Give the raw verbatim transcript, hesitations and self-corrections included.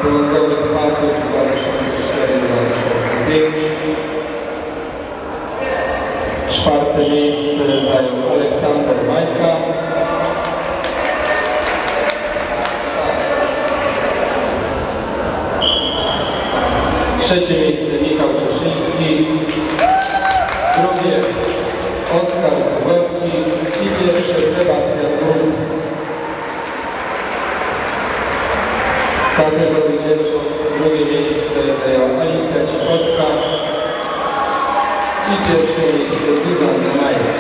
brązowych pasów dwa tysiące cztery do dwa tysiące pięć. Czwarte miejsce zajął Aleksander Majka. Trzecie miejsce Michał Czeszyński. Drugie Oskar Suchocki i pierwsze Sebastian Grudz. W kategorii dziewcząt drugie miejsce zajęła Alicja Cichocka i pierwsze miejsce Zuzanna Majer.